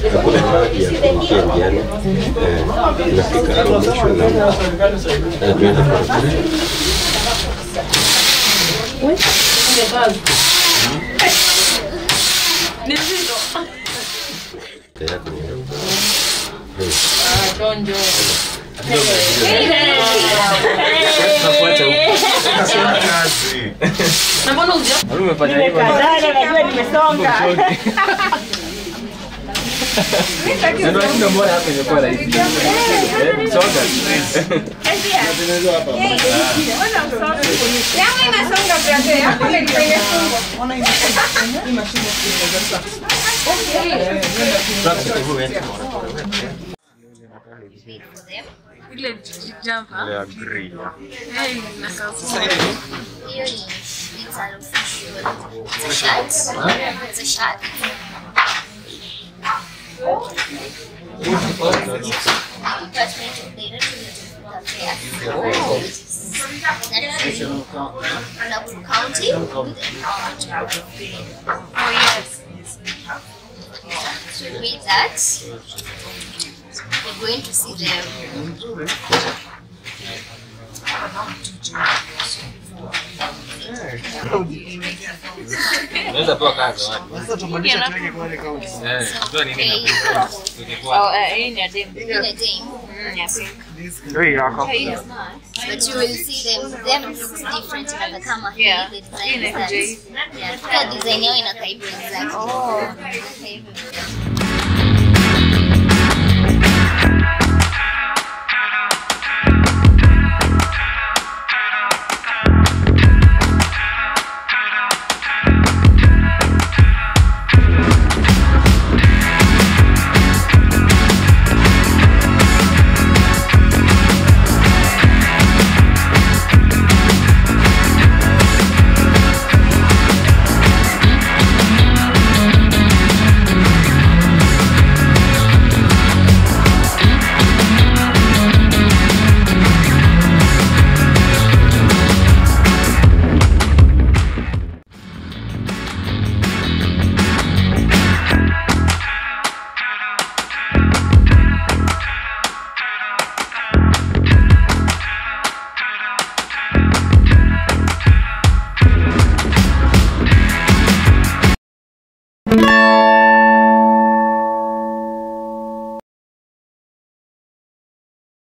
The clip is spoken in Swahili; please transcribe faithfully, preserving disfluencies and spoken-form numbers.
hakuna maji ya kuingia ndani. Tunafika hapo mwisho na tunaenda kwa wewe ungebaza ni zindo tena ah donjo nafuata kazi na mbona uja umefanya hivyo najua nimesonga ndio ndio mbona hapa imekuwa rahisi songa ndio hapa yangu inasonga brother hapo ni kwenye fungo ona hii mashine inaweza okay ile jumper ile agree hey nakasoma hiyo ni it's a official shirt it's a shirt County. Oh yes. So read that. We're going to see them. Unaweza toa kazi wapi? Sasa tumaanisha tuweke Kwale County. Eh, toa nini na tulikuwa. Oh, eh, hii ni dem. Hii ni dem. Mm, I think. Hey, yako. But you will see them. Them looks different in the camera. Yeah. The design is that. Yeah. The design yao inakaa hivyo exactly. Oh.